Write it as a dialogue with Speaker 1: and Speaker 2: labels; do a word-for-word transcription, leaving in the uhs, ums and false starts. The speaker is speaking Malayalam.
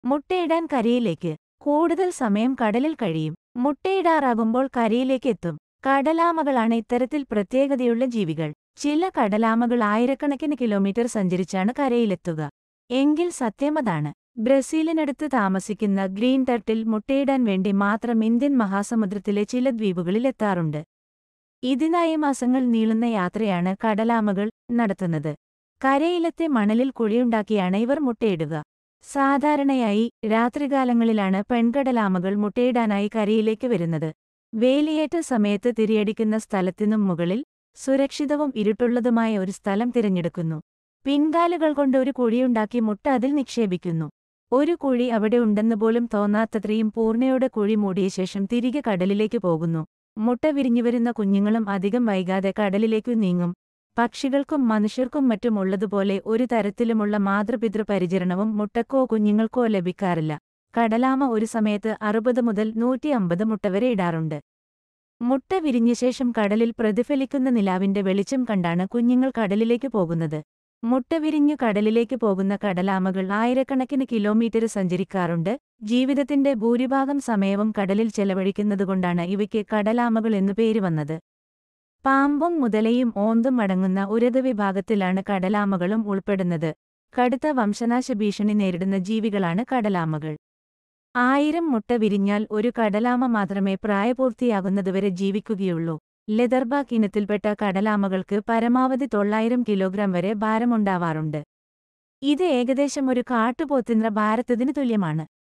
Speaker 1: മുട്ടയിടാൻ കരയിലേക്ക്. കൂടുതൽ സമയം കടലിൽ കഴിയും. മുട്ടയിടാറാകുമ്പോൾ കരയിലേക്ക് എത്തും. കടലാമകളാണ് ഇത്തരത്തിൽ പ്രത്യേകതയുള്ള ജീവികൾ. ചില കടലാമകൾ ആയിരക്കണക്കിന് കിലോമീറ്റർ സഞ്ചരിച്ചാണ് കരയിലെത്തുക. എങ്കിൽ സത്യമതാണ്. ബ്രസീലിനടുത്ത് താമസിക്കുന്ന ഗ്രീൻ ടർട്ടിൽ മുട്ടയിടാൻ വേണ്ടി മാത്രം ഇന്ത്യൻ മഹാസമുദ്രത്തിലെ ചില ദ്വീപുകളിൽ എത്താറുണ്ട്. ഇതിനായി മാസങ്ങൾ നീളുന്ന യാത്രയാണ് കടലാമകൾ നടത്തുന്നത്. കരയിലത്തെ മണലിൽ കുഴിയുണ്ടാക്കിയാണ് ഇവർ മുട്ടയിടുക. സാധാരണയായി രാത്രികാലങ്ങളിലാണ് പെൺകടലാമകൾ മുട്ടയിടാനായി കരയിലേക്ക് വരുന്നത്. വേലിയേറ്റ സമയത്ത് തിരിയടിക്കുന്ന സ്ഥലത്തിനും മുകളിൽ സുരക്ഷിതവും ഇരുട്ടുള്ളതുമായ ഒരു സ്ഥലം തിരഞ്ഞെടുക്കുന്നു. പിൻകാലുകൾ കൊണ്ട് ഒരു കുഴിയുണ്ടാക്കി മുട്ട അതിൽ നിക്ഷേപിക്കുന്നു. ഒരു കുഴി അവിടെ ഉണ്ടെന്ന് പോലും തോന്നാത്തത്രയും പൂർണ്ണയോടെ കുഴി മൂടിയ ശേഷം തിരികെ കടലിലേക്ക് പോകുന്നു. മുട്ട വിരിഞ്ഞുവരുന്ന കുഞ്ഞുങ്ങളും അധികം വൈകാതെ കടലിലേക്കു നീങ്ങും. പക്ഷികൾക്കും മനുഷ്യർക്കും മറ്റും ഉള്ളതുപോലെ ഒരു തരത്തിലുമുള്ള മാതൃപിതൃ പരിചരണവും മുട്ടക്കോ കുഞ്ഞുങ്ങൾക്കോ ലഭിക്കാറില്ല. കടലാമ ഒരു സമയത്ത് അറുപത് മുതൽ നൂറ്റി അമ്പത് മുട്ട വരെ ഇടാറുണ്ട്. മുട്ട വിരിഞ്ഞ ശേഷം കടലിൽ പ്രതിഫലിക്കുന്ന നിലാവിന്റെ വെളിച്ചം കണ്ടാണ് കുഞ്ഞുങ്ങൾ കടലിലേക്ക് പോകുന്നത്. മുട്ട വിരിഞ്ഞു കടലിലേക്ക് പോകുന്ന കടലാമകൾ ആയിരക്കണക്കിന് കിലോമീറ്റർ സഞ്ചരിക്കാറുണ്ട്. ജീവിതത്തിന്റെ ഭൂരിഭാഗം സമയവും കടലിൽ ചെലവഴിക്കുന്നതുകൊണ്ടാണ് ഇവയ്ക്ക് കടലാമകൾ എന്നു പേര് വന്നത്. പാമ്പും മുതലയും ഓന്തും അടങ്ങുന്ന ഉരഗവിഭാഗത്തിലാണ് കടലാമകളും ഉൾപ്പെടുന്നത്. കടുത്ത വംശനാശ ഭീഷണി നേരിടുന്ന ജീവികളാണ് കടലാമകൾ. ആയിരം മുട്ട വിരിഞ്ഞാൽ ഒരു കടലാമ മാത്രമേ പ്രായപൂർത്തിയാകുന്നതുവരെ ജീവിക്കുകയുള്ളൂ. ലെതർബാക്ക് ഇനത്തിൽപ്പെട്ട കടലാമകൾക്ക് പരമാവധി തൊള്ളായിരം കിലോഗ്രാം വരെ ഭാരമുണ്ടാവാറുണ്ട്. ഇത് ഏകദേശം ഒരു കാട്ടുപോത്തിൻ്റെ ഭാരത്തിന് തുല്യമാണ്.